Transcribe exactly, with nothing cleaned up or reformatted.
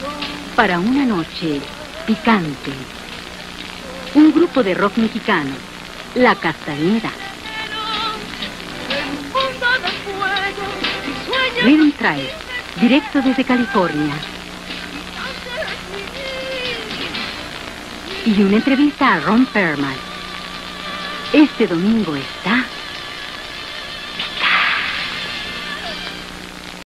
Para una noche picante. Un grupo de rock mexicano, La Castañeda. Rhythm Tribe, directo desde California. Y una entrevista a Ron Perlman. Este domingo está...